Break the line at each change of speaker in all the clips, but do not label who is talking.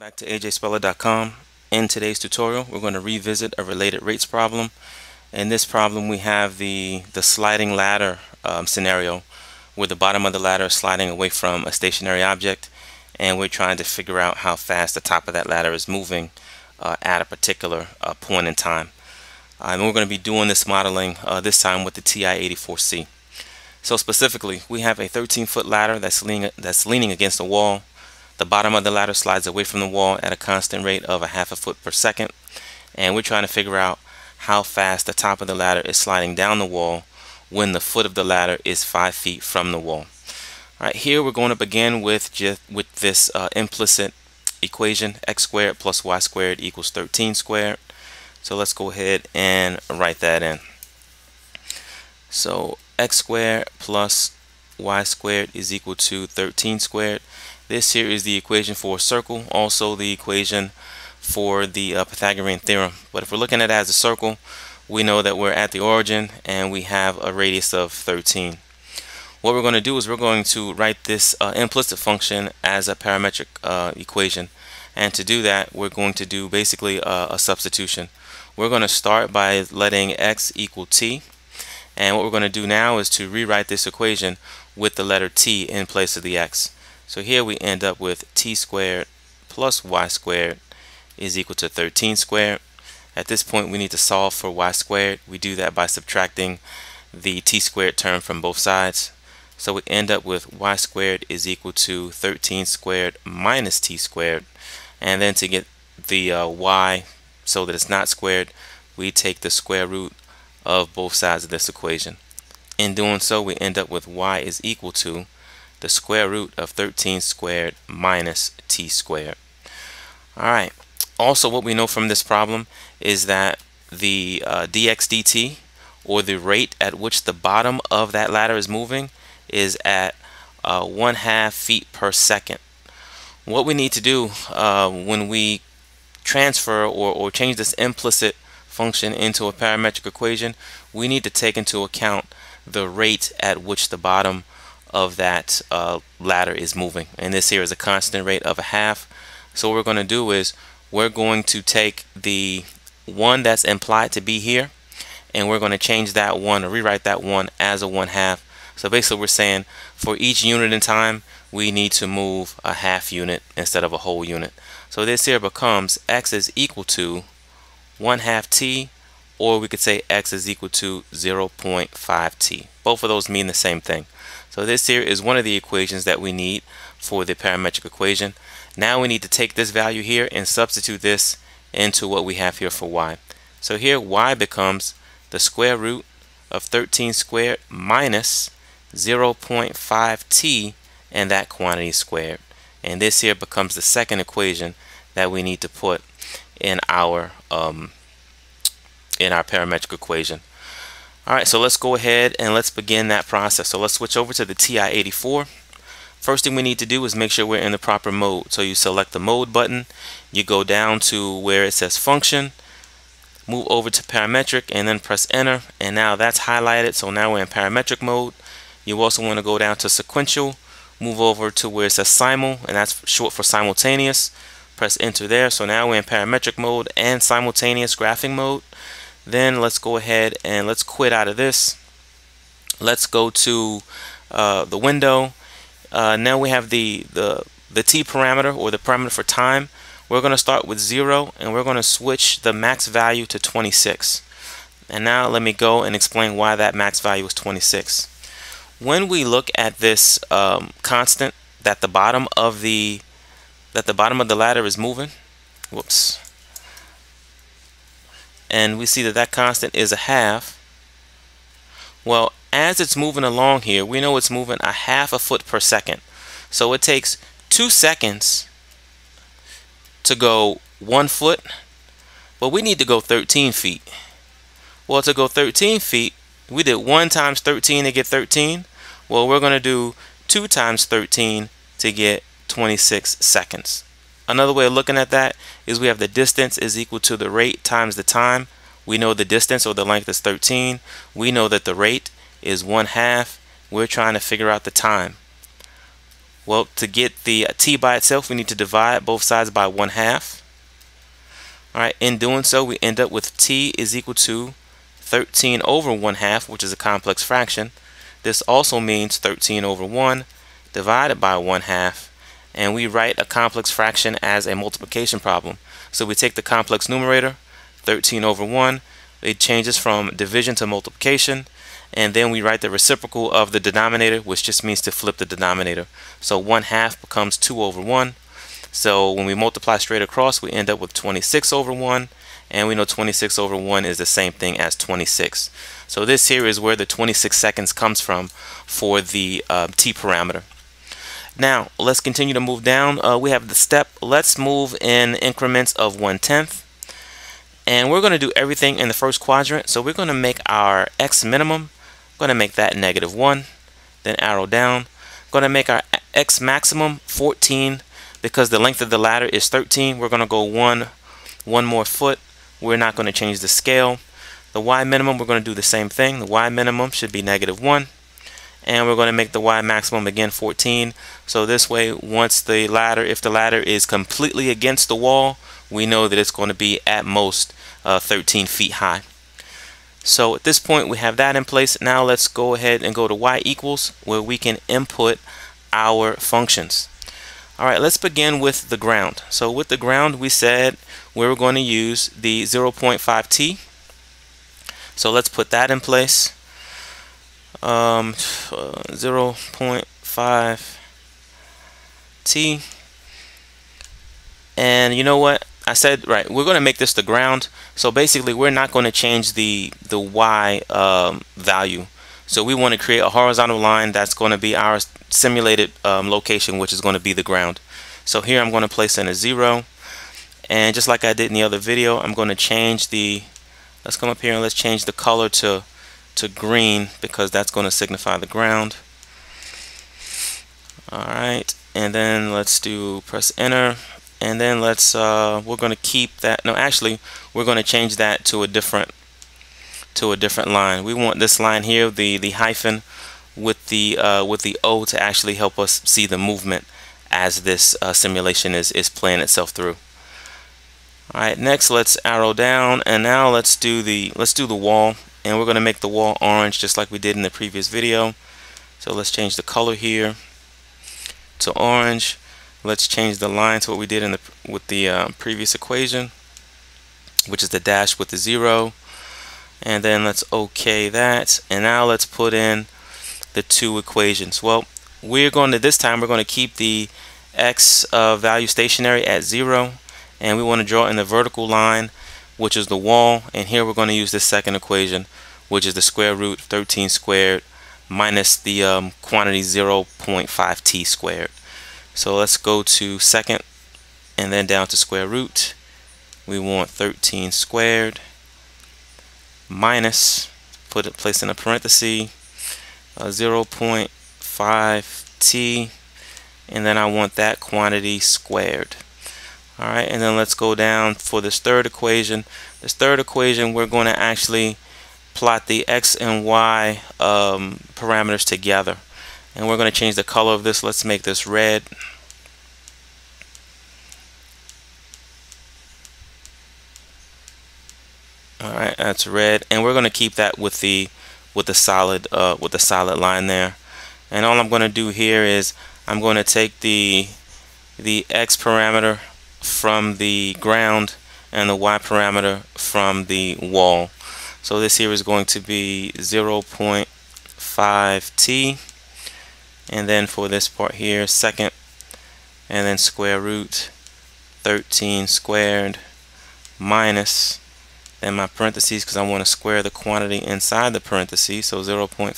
Back to ajspeller.com. In today's tutorial, we're going to revisit a related rates problem. In this problem, we have the sliding ladder scenario where the bottom of the ladder is sliding away from a stationary object, and we're trying to figure out how fast the top of that ladder is moving at a particular point in time. And we're going to be doing this modeling this time with the TI-84C. So specifically, we have a 13-foot ladder that's leaning against a wall. The bottom of the ladder slides away from the wall at a constant rate of 1/2 foot per second, and we're trying to figure out how fast the top of the ladder is sliding down the wall when the foot of the ladder is 5 feet from the wall. Alright, here we're going to begin with this implicit equation: x squared plus y squared equals 13 squared. So let's go ahead and write that in. So x squared plus y squared is equal to 13 squared. This here is the equation for a circle, also the equation for the Pythagorean theorem. But if we're looking at it as a circle, we know that we're at the origin and we have a radius of 13. What we're going to do is we're going to write this implicit function as a parametric equation. And to do that, we're going to do basically a substitution. We're going to start by letting x equal t. And what we're going to do now is to rewrite this equation with the letter t in place of the x. So here we end up with t squared plus y squared is equal to 13 squared. At this point, we need to solve for y squared. We do that by subtracting the t squared term from both sides. So we end up with y squared is equal to 13 squared minus t squared. And then to get the y so that it's not squared, we take the square root of both sides of this equation. In doing so, we end up with y is equal to the square root of 13 squared minus t squared. Alright, also what we know from this problem is that the dx dt, or the rate at which the bottom of that ladder is moving, is at 1/2 feet per second. What we need to do when we transfer or change this implicit function into a parametric equation, we need to take into account the rate at which the bottom of that ladder is moving, and this here is a constant rate of 1/2. So what we're going to do is we're going to take the one that's implied to be here, and we're going to change that one, or rewrite that one as a 1/2. So basically we're saying for each unit in time we need to move a half unit instead of a whole unit. So this here becomes x is equal to 1/2 t, or we could say x is equal to 0.5 t. Both of those mean the same thing. So this here is one of the equations that we need for the parametric equation. Now we need to take this value here and substitute this into what we have here for y. So here y becomes the square root of 13 squared minus 0.5 t, and that quantity squared. And this here becomes the second equation that we need to put in our parametric equation. Alright, so let's go ahead and let's begin that process. So let's switch over to the TI-84. First thing we need to do is make sure we're in the proper mode. So you select the mode button, you go down to where it says function, move over to parametric, and then press enter, and now that's highlighted. So now we're in parametric mode. You also want to go down to sequential, move over to where it says simul, and that's short for simultaneous. Press enter there. So now we're in parametric mode and simultaneous graphing mode. Then let's go ahead and let's quit out of this. Let's go to the window. Now we have the t parameter, or the parameter for time. We're going to start with 0, and we're going to switch the max value to 26. And now let me go and explain why that max value is 26. When we look at this constant that the bottom of the ladder is moving, whoops, and we see that that constant is 1/2. Well, as it's moving along here, we know it's moving 1/2 foot per second. So it takes 2 seconds to go 1 foot, but we need to go 13 feet. Well, to go 13 feet, we did 1 times 13 to get 13. Well, we're going to do 2 times 13 to get 26 seconds. Another way of looking at that is we have the distance is equal to the rate times the time. We know the distance, or the length, is 13. We know that the rate is 1/2. We're trying to figure out the time. Well, to get the t by itself, we need to divide both sides by 1/2. Alright, in doing so, we end up with t is equal to 13 over 1/2, which is a complex fraction. This also means 13 over 1 divided by 1/2, and we write a complex fraction as a multiplication problem. So we take the complex numerator, 13 over 1, it changes from division to multiplication, and then we write the reciprocal of the denominator, which just means to flip the denominator. So 1/2 becomes 2 over 1. So when we multiply straight across, we end up with 26 over 1, and we know 26 over 1 is the same thing as 26. So this here is where the 26 seconds comes from for the t parameter. Now let's continue to move down. We have the step. Let's move in increments of 1/10, and we're going to do everything in the first quadrant. So we're going to make our x minimum, going to make that -1, then arrow down. Going to make our x maximum 14. Because the length of the ladder is 13, we're going to go one more foot. We're not going to change the scale. The y minimum, we're going to do the same thing. The y minimum should be -1, and we're going to make the y maximum again 14. So this way, once the ladder, if the ladder is completely against the wall, we know that it's going to be at most 13 feet high. So at this point, we have that in place. Now let's go ahead and go to y equals, where we can input our functions. Alright, let's begin with the ground. So with the ground, we said we were going to use the 0.5t. So let's put that in place. 0.5t. And you know what? I said, right, we're going to make this the ground. So basically, we're not going to change the y value. So we want to create a horizontal line that's going to be our simulated location, which is going to be the ground. So here I'm going to place in a 0, and just like I did in the other video, I'm going to change the, let's come up here and let's change the color to green, because that's going to signify the ground. Alright, and then let's press enter, and then let's we're going to keep that, no, actually we're going to change that to a different line. We want this line here, the hyphen with the O, to actually help us see the movement as this simulation is playing itself through. Alright, next let's arrow down, and now let's do the wall, and we're going to make the wall orange just like we did in the previous video. So let's change the color here to orange. Let's change the line to what we did with the previous equation, which is the dash with the 0. And then let's OK that, and now let's put in the two equations. Well, this time we're going to keep the x value stationary at 0, and we want to draw in the vertical line, which is the wall, and here we're going to use the second equation, which is the square root 13 squared minus the quantity 0.5t squared. So let's go to second and then down to square root. We want 13 squared minus, place in a parenthesis, 0.5t, and then I want that quantity squared. Alright, and then let's go down for this third equation. This third equation, we're going to actually plot the x and y parameters together, and we're going to change the color of this. Let's make this red. Alright, that's red, and we're going to keep that with the solid line there. And all I'm going to do here is I'm going to take the x parameter from the ground and the y parameter from the wall. So this here is going to be 0.5t, and then for this part here, second, and then square root 13 squared minus, then my parentheses, because I want to square the quantity inside the parentheses, so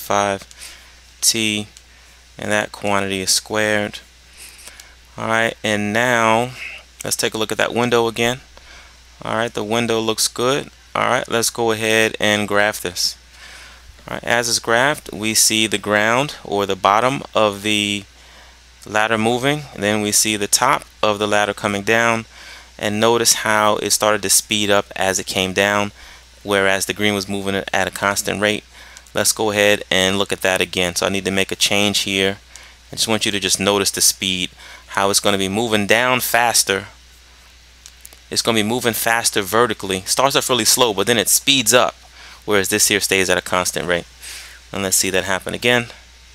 0.5t, and that quantity is squared. Alright, and now let's take a look at that window again. Alright, the window looks good. Alright, let's go ahead and graph this. Alright, as it's graphed, we see the ground, or the bottom of the ladder moving, and then we see the top of the ladder coming down, and notice how it started to speed up as it came down, whereas the green was moving at a constant rate. Let's go ahead and look at that again. So I need to make a change here I just want you to just notice the speed, how it's going to be moving down faster. It's going to be moving faster vertically. Starts off really slow, but then it speeds up, whereas this here stays at a constant rate. And let's see that happen again.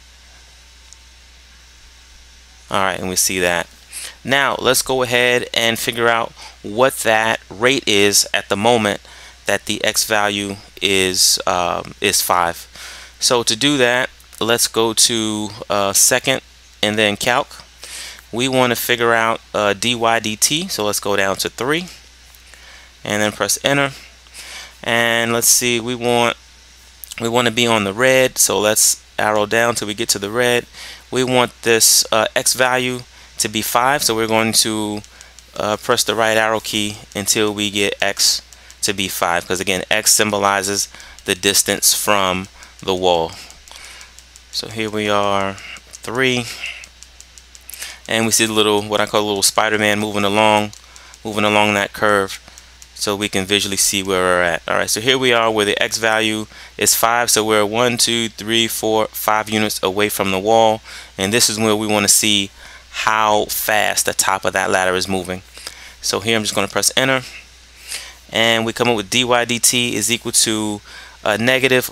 Alright, and we see that. Now let's go ahead and figure out what that rate is at the moment that the x value is 5. So to do that, let's go to second and then calc. We want to figure out dy dt, so let's go down to 3 and then press enter. And let's see, we want to be on the red, so let's arrow down till we get to the red. We want this x value to be 5, so we're going to press the right arrow key until we get x to be 5, because again x symbolizes the distance from the wall. So here we are, 3, and we see the little, what I call a little Spider-Man moving along that curve, so we can visually see where we're at. Alright, so here we are where the x value is 5, so we're 1, 2, 3, 4, 5 units away from the wall, and this is where we want to see how fast the top of that ladder is moving. So here I'm just going to press enter, and we come up with dy dt is equal to negative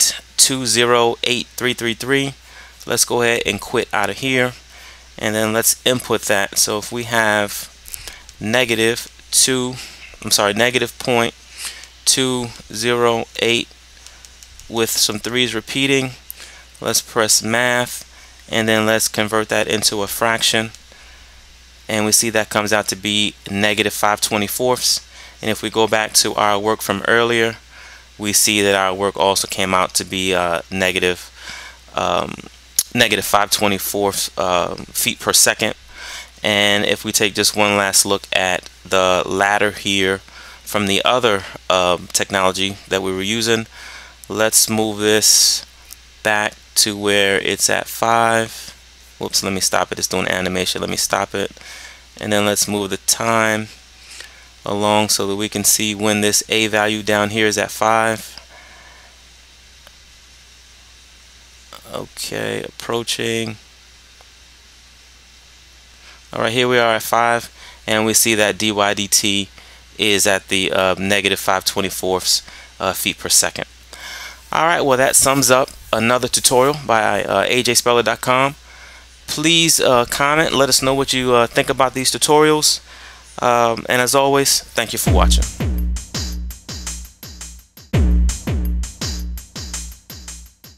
0.208333. Let's go ahead and quit out of here, and then let's input that. So if we have negative 0.208 with some 3's repeating, let's press math, and then let's convert that into a fraction, and we see that comes out to be negative 5/24. And if we go back to our work from earlier, we see that our work also came out to be negative 5/24 feet per second. And if we take just one last look at the ladder here from the other technology that we were using, let's move this back to where it's at 5. Whoops, let me stop it. It's doing animation. Let me stop it. And then let's move the time along so that we can see when this a value down here is at 5. Okay, approaching. Alright, here we are at 5, and we see that dy dt is at the negative 5/24 feet per second. Alright, well that sums up another tutorial by ajspeller.com. Please comment, let us know what you think about these tutorials. And as always, thank you for watching.